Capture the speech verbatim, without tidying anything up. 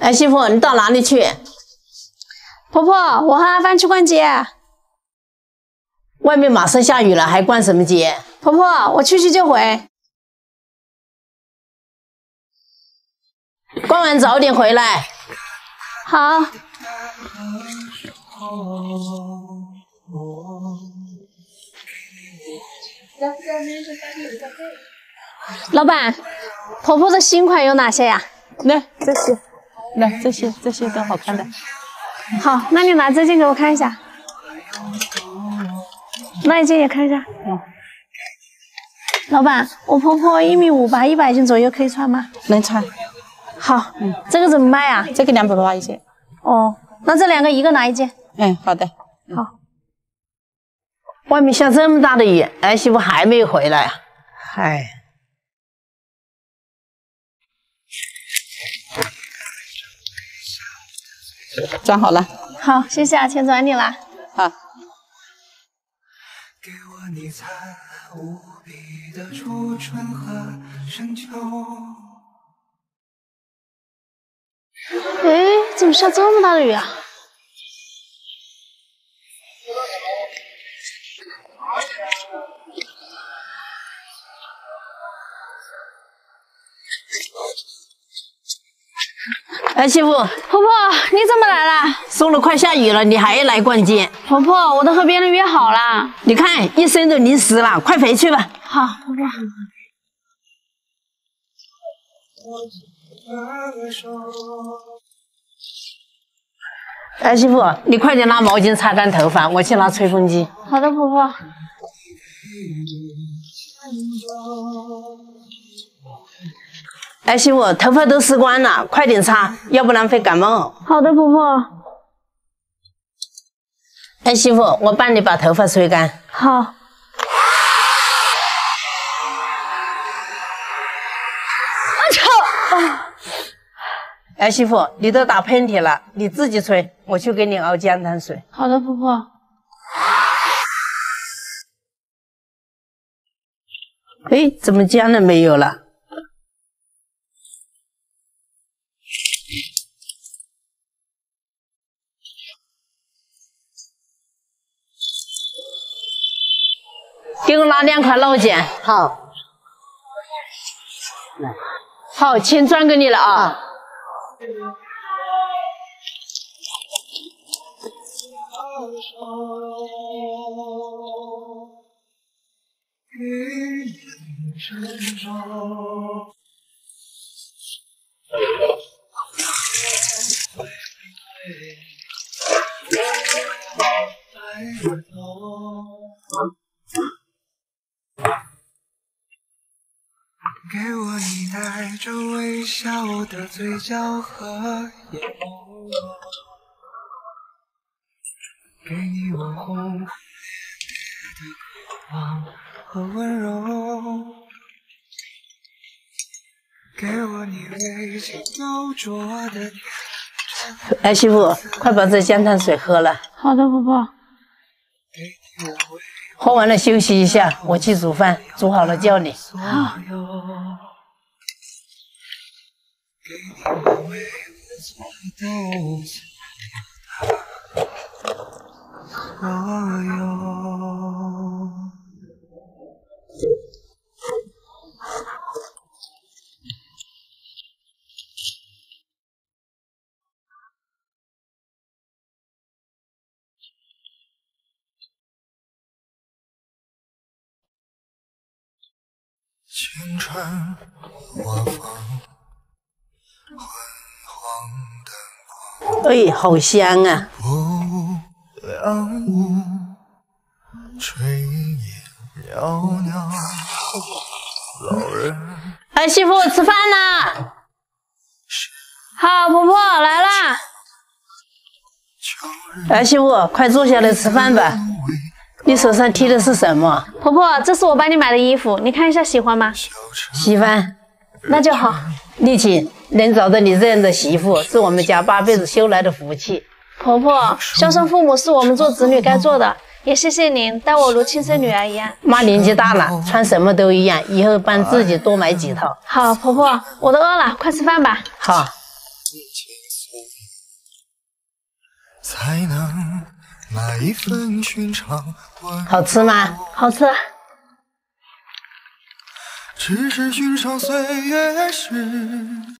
儿媳妇，你到哪里去？ 婆婆，我和阿帆去逛街。 外面马上下雨了，还逛什么街？ 婆婆，我去去就回。 逛完早点回来。 好。老板，婆婆的新款有哪些呀？ 来这些，来这些，这些都好看的。 好，那你拿这件给我看一下。那一件也看一下。 嗯。 老板，我婆婆一米五八，一百斤左右，可以穿吗？ 能穿。 好，嗯，这个怎么卖啊？ 这个两百八一件。 哦，那这两个一个拿一件。 嗯，好的。 好。 外面下这么大的雨，儿媳妇还没有回来啊！唉。 装好了。 好，谢谢啊，钱转你了。 好。 给我你灿烂无比的初春和深秋。 哎，怎么下这么大的雨啊？ 儿媳妇，婆婆，你怎么来了？ 说了快下雨了，你还来逛街？ 婆婆，我都和别人约好了。 你看，一身都淋湿了，快回去吧。 好，婆婆。 儿媳妇，你快点拿毛巾擦干头发，我去拿吹风机。 好的，婆婆。 儿媳妇，头发都湿光了，快点擦，要不然会感冒。 好的，婆婆。 儿媳妇，我帮你把头发吹干。 好。 儿媳妇，你都打喷嚏了，你自己吹，我去给你熬姜汤水。 好的，婆婆。 哎，怎么姜了没有了？给我拿两块老姜。好。来。好，钱转给你了啊。 给我你带着微笑的嘴角和眼眸，给你我轰轰烈烈的渴望和温柔，给我你未经雕琢的。 儿媳妇，快把这姜汤水喝了。 好的，婆婆。 喝完了休息一下，我去煮饭，煮好了叫你。 好。 青春我放昏黄灯光， 哎，好香啊！ 不亮雾，炊烟袅袅，老人。 儿媳妇吃饭啦！ 好，婆婆来啦。 儿媳妇，快坐下来吃饭吧。你手上提的是什么？ 婆婆，这是我帮你买的衣服，你看一下喜欢吗？ 喜欢， 那就好。 丽琴，能找到你这样的媳妇，是我们家八辈子修来的福气。 婆婆，孝顺父母是我们做子女该做的，也谢谢您待我如亲生女儿一样。 妈年纪大了，穿什么都一样，以后帮自己多买几套。 好，婆婆，我都饿了，快吃饭吧。 好。 才能那一份寻常温好吃吗？ 好吃。 只是寻常岁月时。